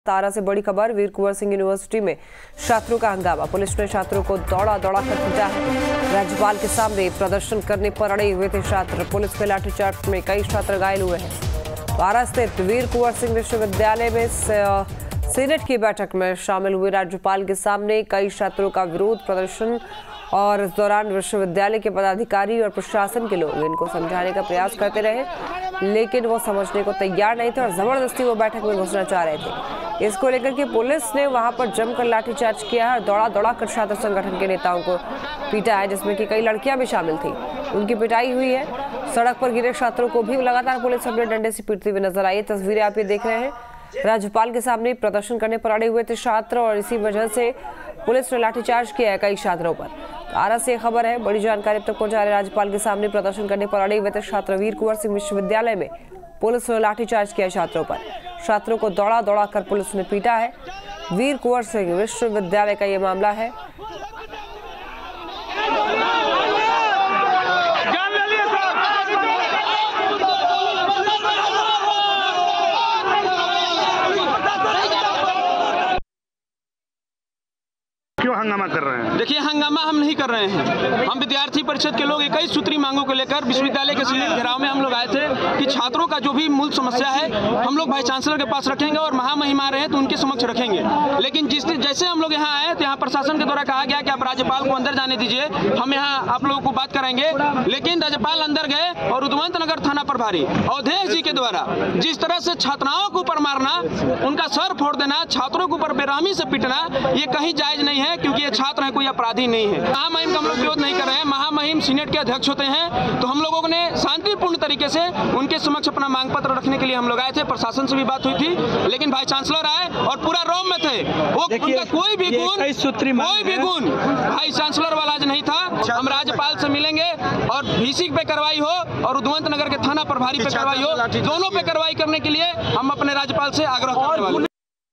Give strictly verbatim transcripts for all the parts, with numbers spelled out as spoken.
तारा से बड़ी खबर। वीर कुंवर सिंह यूनिवर्सिटी में छात्रों का हंगामा। पुलिस ने छात्रों को दौड़ा दौड़ा कर पीटा है। राज्यपाल के सामने प्रदर्शन करने पर अड़े हुए थे छात्र। पुलिस के लाठीचार्ज में कई छात्र घायल हुए हैं। तारा स्थित वीर कुंवर सिंह विश्वविद्यालय में सीनेट की बैठक में शामिल हुए राज्यपाल के सामने कई छात्रों का विरोध प्रदर्शन और इस दौरान विश्वविद्यालय के पदाधिकारी और प्रशासन के लोग इनको समझाने का प्रयास करते रहे, लेकिन वो समझने को तैयार नहीं थे और जबरदस्ती वो बैठक में घुसना चाह रहे थे। इसको लेकर के पुलिस ने वहां पर जमकर लाठीचार्ज किया है और दौड़ा दौड़ा कर छात्र संगठन के नेताओं को पीटा है, जिसमें कि कई लड़कियां भी शामिल थी। उनकी पिटाई हुई है। सड़क पर गिरे छात्रों को भी लगातार पुलिस अपने डंडे से पीटती हुई नजर आई। तस्वीरें आप ये देख रहे हैं। राज्यपाल के सामने प्रदर्शन करने पर अड़े हुए थे छात्र और इसी वजह से पुलिस ने लाठीचार्ज किया है कई छात्रों पर। तारा से खबर है, बड़ी जानकारी अब तक पहुंचा रहे। राज्यपाल के सामने प्रदर्शन करने पर अड़े हुए थे छात्र। वीर कुंवर सिंह विश्वविद्यालय में पुलिस ने लाठीचार्ज किया छात्रों पर। छात्रों को दौड़ा दौड़ा कर पुलिस ने पीटा है। वीर कुंवर सिंह विश्वविद्यालय का ये मामला है। क्यों हंगामा कर रहे हैं? देखिए, हंगामा हम नहीं कर रहे हैं। हम विद्यार्थी परिषद के लोग इक्कीस सूत्री मांगों को लेकर विश्वविद्यालय के सीनेट घेराव में हम लोग आए थे कि छात्रों का जो भी मूल समस्या है हम लोग वाइस चांसलर के पास रखेंगे और महामहिम आ रहे हैं तो उनके समक्ष रखेंगे। लेकिन जिस जैसे हम लोग यहाँ आए तो यहाँ प्रशासन के द्वारा कहा गया कि आप राज्यपाल को अंदर जाने दीजिए, हम यहाँ आप लोगों को बात कराएंगे। लेकिन राज्यपाल अंदर गए और उद्वंत नगर थाना प्रभारी अवधेश जी के द्वारा जिस तरह से छात्राओं के ऊपर मारना, उनका सर फोड़ देना, छात्रों के ऊपर बेरहमी से पीटना, ये कहीं जायज नहीं है, क्योंकि ये छात्र है, कोई अपराधी नहीं है। महामहिम का हम लोग विरोध नहीं कर रहे हैं। महामहिम सीनेट के अध्यक्ष होते हैं, तो हम लोगों ने शांतिपूर्ण तरीके से उनके समक्ष अपना मांग पत्र रखने के लिए हम लोग आए थे। प्रशासन से भी बात हुई थी, लेकिन वाइस चांसलर आए और पूरा रोम में थे। वो उनका कोई भी गुण कोई भी गुण वाइस चांसलर वाला आज नहीं था। हम राज्यपाल से मिलेंगे और वीसी पे कार्रवाई हो और उद्वंत नगर के थाना प्रभारी पे कार्रवाई हो, दोनों पे कार्रवाई करने के लिए हम अपने राज्यपाल से आग्रह करने वाले हैं।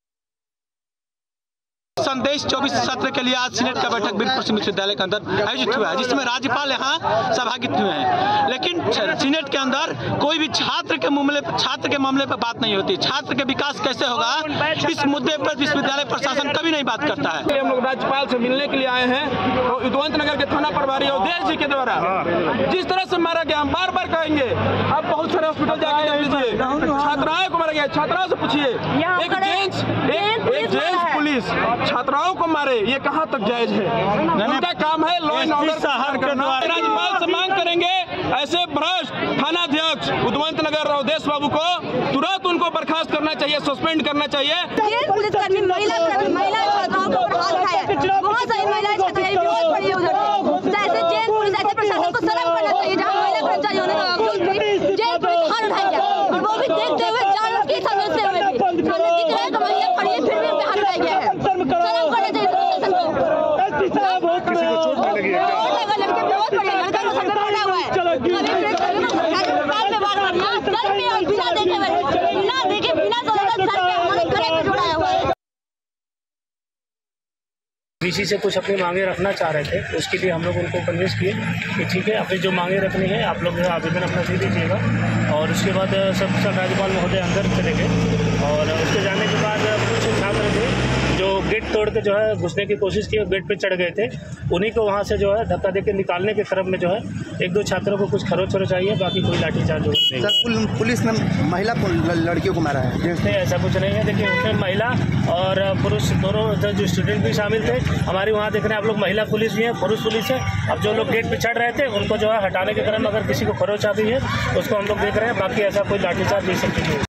संदेश चौबीस सत्र के लिए आज सीनेट का बैठक वीर कुंवर सिंह विश्वविद्यालय के अंदर आयोजित हुआ है, जिसमें राज्यपाल यहाँ सहभागित हुए हैं। लेकिन सीनेट के अंदर कोई भी छात्र के मामले छात्र के मामले पर बात नहीं होती। छात्र के विकास कैसे होगा, इस मुद्दे पर विश्वविद्यालय प्रशासन कभी नहीं बात करता है। हम लोग राज्यपाल से मिलने के लिए आए हैं और उद्वंत नगर के थाना प्रभारी अवधेश जी के द्वारा जिस तरह से मारा गया, हम बार बार कहेंगे। अब बहुत सारे हॉस्पिटल जाके देख लीजिए, छात्राओं को मारा गया। छात्राओं से पूछिए, एक जेंट्स एक जेंट्स पुलिस छात्राओं को मारे, ये कहाँ तक जायज है? उनका काम है लॉ एंड ऑर्डर करना। राज्यपाल से मांग करेंगे ऐसे भ्रष्ट थानाध्यक्ष उद्वंत नगर अवधेश बाबू को तुरंत उनको बर्खास्त करना चाहिए, सस्पेंड करना चाहिए। पुलिसकर्मी महिला महिला छात्राओं को हाथ उठाया, बहुत सारी महिला छात्राएं विरोध पड़ी उधर। जैसे जेल पुलिस ऐसे प्रशासन को शर्म करना चाहिए, जहाँ महिला कर्मचारी होने के बावजूद भी जेल पुलिस हाथ उठाएगा और वो भी देखते हुए जान के समझते हुए भी सामने दिख रहा है कि महिला खड़ी है, फिर भी हाथ उठाया गया है। वीसी से कुछ अपनी मांगे रखना चाह रहे थे, उसके लिए हम लोग उनको कन्विंस किए कि ठीक है, अपनी जो मांगे रखनी है आप लोग आवेदन अपना दे दीजिएगा। और उसके बाद सब सब राज्यपाल महोदय अंदर चले गए और उसके जाने के बाद कुछ छात्र थे जो गेट तोड़ के जो है घुसने की कोशिश की और गेट पे चढ़ गए थे। उन्हीं को वहाँ से जो है धक्का देकर निकालने के क्रम में जो है एक दो छात्रों को कुछ खरोच खरोच आई है, बाकी कोई लाठीचार्ज नहीं। सर, पुलिस ने महिला को लड़कियों को मारा है? नहीं, ऐसा कुछ नहीं है। देखिए, उसमें महिला और पुरुष दोनों जो स्टूडेंट भी शामिल थे। हमारी वहाँ देख रहे हैं आप लोग, महिला पुलिस भी है, पुरुष पुलिस है। अब जो लोग गेट पे चढ़ रहे थे उनको जो है हटाने के क्रम में अगर किसी को खरोच आ गई है उसको हम लोग देख रहे हैं। बाकी ऐसा कोई लाठीचार्ज ये सब चीज़